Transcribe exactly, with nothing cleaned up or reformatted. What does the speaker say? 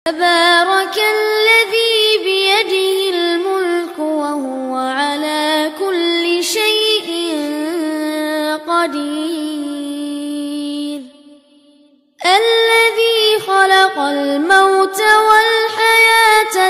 تبارك الذي بيده الملك وهو على كل شيء قدير. الذي خلق الموت والحياة